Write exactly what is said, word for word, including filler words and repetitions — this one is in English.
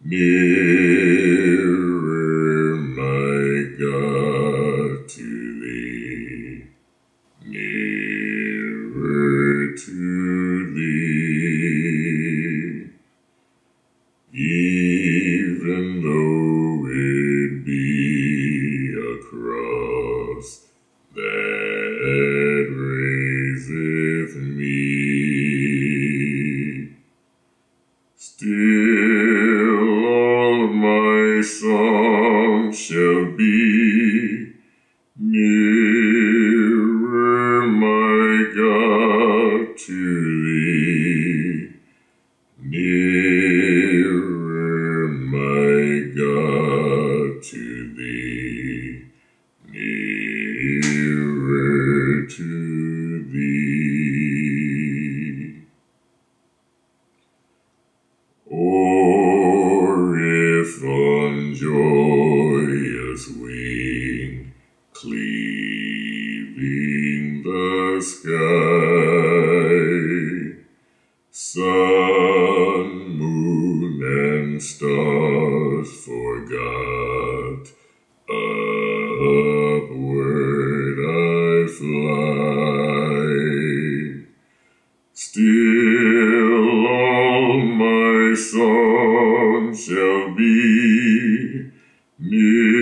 Nearer, my God, to thee, nearer to thee, even though it be a cross that raiseth me, still all my song shall be nearer, my God, to thee, nearer, my God, to thee, nearer to thee. Or if on joyous wing, cleaving the sky, sun, moon, and stars forgot, upward I fly, still all my song shall be near